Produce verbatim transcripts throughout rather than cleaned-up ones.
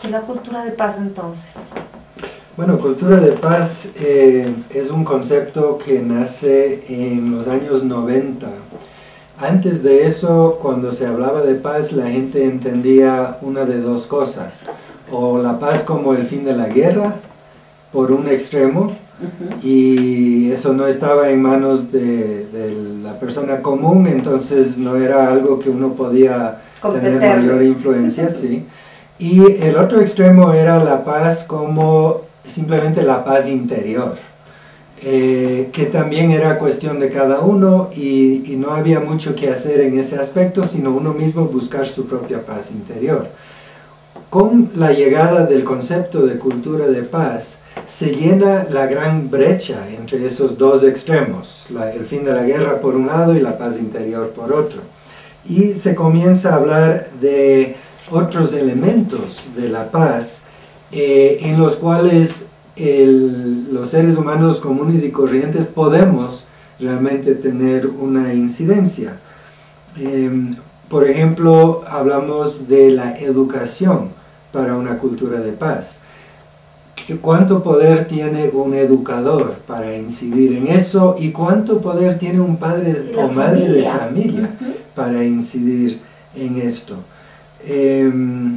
¿Qué es la cultura de paz entonces? Bueno, cultura de paz eh, es un concepto que nace en los años noventa. Antes de eso, cuando se hablaba de paz, la gente entendía una de dos cosas. O la paz como el fin de la guerra, por un extremo, uh-huh. y eso no estaba en manos de, de la persona común, entonces no era algo que uno podía tener mayor influencia, sí. Y el otro extremo era la paz como simplemente la paz interior, eh, que también era cuestión de cada uno y, y no había mucho que hacer en ese aspecto, sino uno mismo buscar su propia paz interior. Con la llegada del concepto de cultura de paz, se llena la gran brecha entre esos dos extremos, la, el fin de la guerra por un lado y la paz interior por otro. Y se comienza a hablar de otros elementos de la paz eh, en los cuales el, los seres humanos comunes y corrientes podemos realmente tener una incidencia. Eh, por ejemplo, hablamos de la educación para una cultura de paz. ¿Cuánto poder tiene un educador para incidir en eso? ¿Y cuánto poder tiene un padre o madre familia. de familia uh-huh. para incidir en esto? Eh,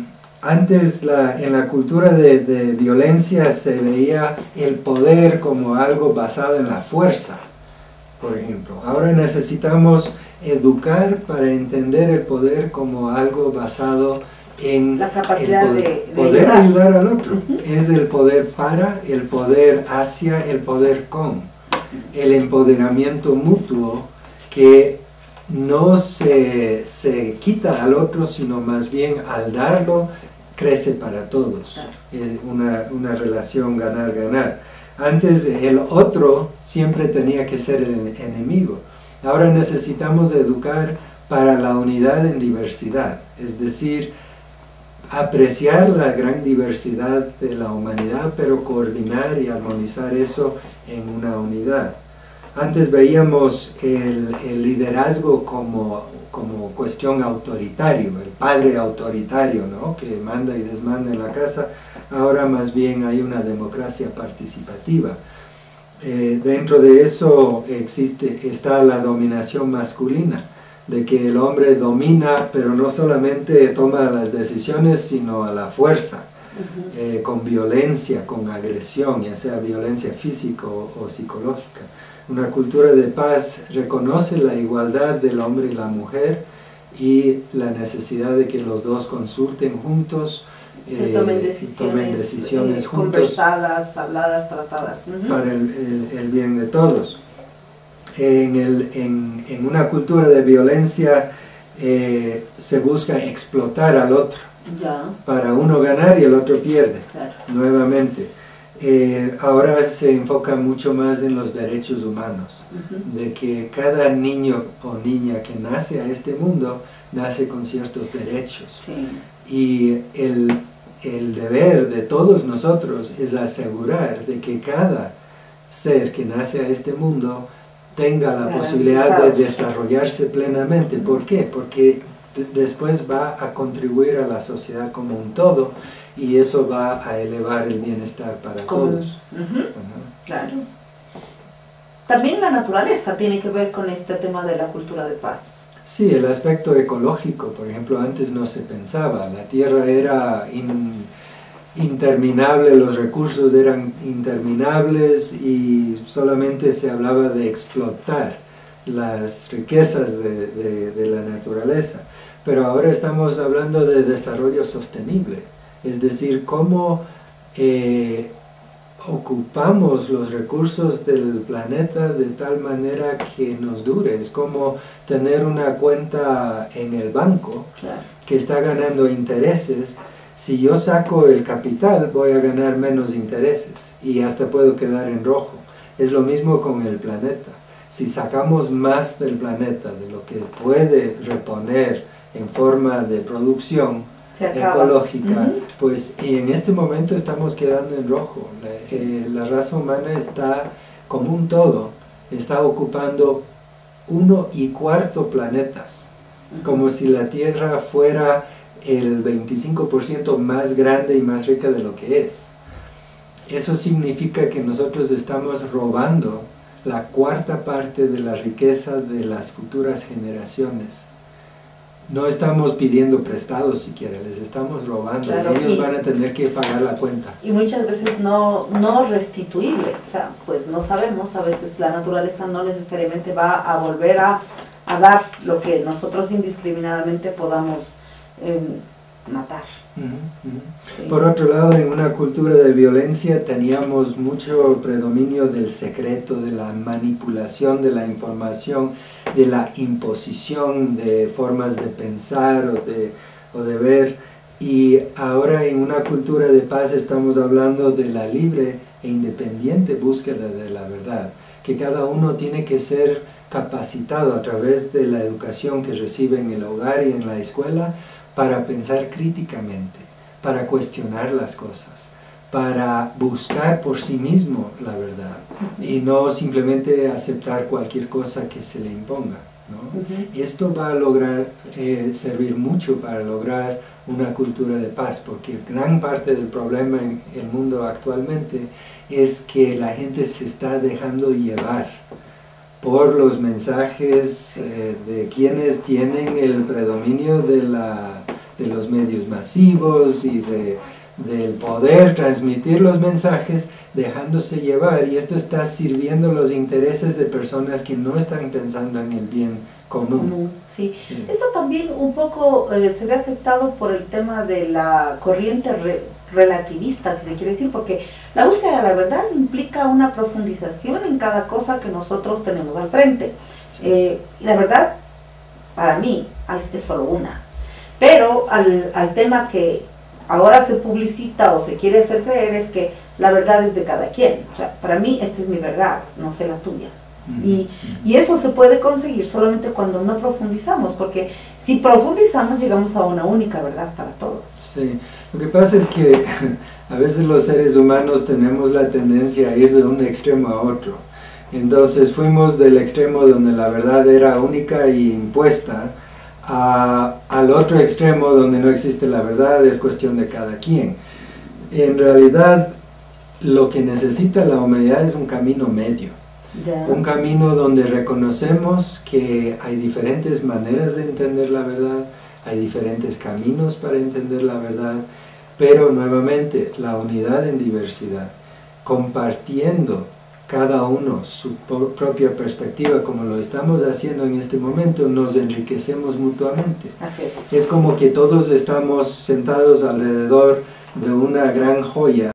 antes la, en la cultura de, de violencia se veía el poder como algo basado en la fuerza, por ejemplo. Ahora necesitamos educar para entender el poder como algo basado en la capacidad el poder, de, de poder ayudar. ayudar al otro. Uh-huh. Es el poder para, el poder hacia, el poder con. El empoderamiento mutuo que no se, se quita al otro, sino más bien al darlo, crece para todos. Claro. Es una, una relación ganar-ganar. Antes el otro siempre tenía que ser el enemigo. Ahora necesitamos educar para la unidad en diversidad, es decir, apreciar la gran diversidad de la humanidad, pero coordinar y armonizar eso en una unidad. Antes veíamos el, el liderazgo como, como cuestión autoritario, el padre autoritario, ¿no? Que manda y desmanda en la casa. Ahora más bien hay una democracia participativa. Eh, dentro de eso existe, está la dominación masculina, de que el hombre domina, pero no solamente toma las decisiones, sino a la fuerza, uh-huh. eh, con violencia, con agresión, ya sea violencia física o, o psicológica. Una cultura de paz reconoce la igualdad del hombre y la mujer y la necesidad de que los dos consulten juntos, eh, tomen decisiones, tomen decisiones eh, juntos, conversadas, habladas, tratadas. Uh-huh. para el, el, el bien de todos. En, el, en, en una cultura de violencia eh, se busca explotar al otro, ya. para uno ganar y el otro pierde, claro. nuevamente. Eh, ahora se enfoca mucho más en los derechos humanos, uh-huh. de que cada niño o niña que nace a este mundo nace con ciertos derechos. Sí. Y el, el deber de todos nosotros es asegurar de que cada ser que nace a este mundo tenga la posibilidad de desarrollarse plenamente. ¿Por qué? Porque después va a contribuir a la sociedad como un todo y eso va a elevar el bienestar para como, todos. Uh-huh. Uh-huh. Claro. También la naturaleza tiene que ver con este tema de la cultura de paz. Sí, el aspecto ecológico, por ejemplo, antes no se pensaba. La tierra era in, interminable, los recursos eran interminables y solamente se hablaba de explotar las riquezas de, de, de la naturaleza. Pero ahora estamos hablando de desarrollo sostenible, es decir, cómo eh, ocupamos los recursos del planeta de tal manera que nos dure. Es como tener una cuenta en el banco, claro, que está ganando intereses. Si yo saco el capital, voy a ganar menos intereses y hasta puedo quedar en rojo. Es lo mismo con el planeta. Si sacamos más del planeta, de lo que puede reponer en forma de producción ecológica, uh-huh, pues y en este momento estamos quedando en rojo. La, eh, la raza humana está, como un todo, está ocupando uno y cuarto planetas, uh-huh, como si la Tierra fuera el veinticinco por ciento más grande y más rica de lo que es. Eso significa que nosotros estamos robando la cuarta parte de la riqueza de las futuras generaciones. No estamos pidiendo prestados siquiera, les estamos robando. Claro, ellos y, van a tener que pagar la cuenta. Y muchas veces no, no restituible, o sea, pues no sabemos, a veces la naturaleza no necesariamente va a volver a, a dar lo que nosotros indiscriminadamente podamos eh, matar. Uh-huh, uh-huh. Sí. Por otro lado, en una cultura de violencia teníamos mucho predominio del secreto, de la manipulación de la información, de la imposición de formas de pensar o de, o de ver, y ahora en una cultura de paz estamos hablando de la libre e independiente búsqueda de la verdad, que cada uno tiene que ser capacitado a través de la educación que recibe en el hogar y en la escuela para pensar críticamente, para cuestionar las cosas, para buscar por sí mismo la verdad y no simplemente aceptar cualquier cosa que se le imponga, ¿no? Uh-huh. Esto va a lograr eh, servir mucho para lograr una cultura de paz, porque gran parte del problema en el mundo actualmente es que la gente se está dejando llevar por los mensajes eh, de quienes tienen el predominio de, la, de los medios masivos y de, del poder transmitir los mensajes, dejándose llevar, y esto está sirviendo los intereses de personas que no están pensando en el bien común. común sí. Sí. Esto también un poco eh, se ve afectado por el tema de la corriente re relativista, si se quiere decir, porque la búsqueda de la verdad implica una profundización en cada cosa que nosotros tenemos al frente. Sí. Eh, y la verdad, para mí, es solo una. Pero al, al tema que ahora se publicita o se quiere hacer creer es que la verdad es de cada quien. O sea, para mí esta es mi verdad, no sé la tuya. Uh-huh. y, y eso se puede conseguir solamente cuando no profundizamos, porque si profundizamos llegamos a una única verdad para todos. Sí, lo que pasa es que a veces los seres humanos tenemos la tendencia a ir de un extremo a otro. Entonces fuimos del extremo donde la verdad era única e impuesta a, al otro extremo donde no existe la verdad, es cuestión de cada quien. En realidad lo que necesita la humanidad es un camino medio. Yeah. Un camino donde reconocemos que hay diferentes maneras de entender la verdad, hay diferentes caminos para entender la verdad, pero nuevamente la unidad en diversidad, compartiendo cada uno su propia perspectiva como lo estamos haciendo en este momento, nos enriquecemos mutuamente. Así es. Es como que todos estamos sentados alrededor de una gran joya